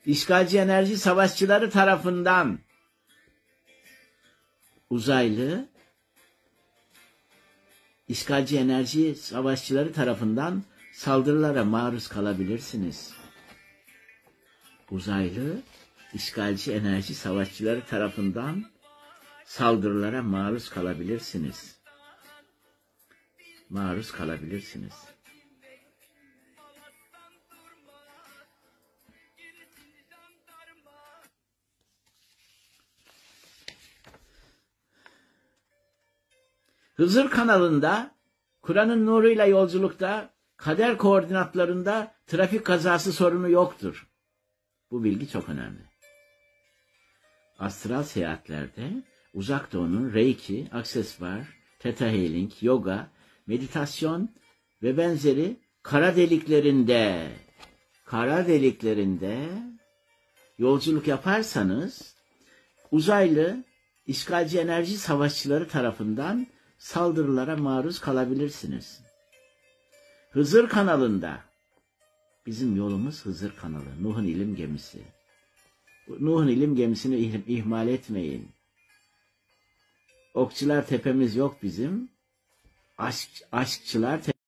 işgalci enerji savaşçıları tarafından uzaylı işgalci enerji savaşçıları tarafından saldırılara maruz kalabilirsiniz. Uzaylı işgalci enerji savaşçıları tarafından saldırılara maruz kalabilirsiniz. Maruz kalabilirsiniz. Hızır kanalında, Kur'an'ın nuruyla yolculukta, kader koordinatlarında trafik kazası sorunu yoktur. Bu bilgi çok önemli. Astral seyahatlerde Uzak Doğu'nun Reiki, aksesuar, Theta Healing, yoga, meditasyon ve benzeri kara deliklerinde yolculuk yaparsanız uzaylı işgalci enerji savaşçıları tarafından saldırılara maruz kalabilirsiniz. Hızır kanalında, bizim yolumuz Hızır kanalı, Nuh'un ilim gemisi. Nuh'un ilim gemisini ihmal etmeyin. Okçular tepemiz yok bizim. Aşkçılar tepemiz.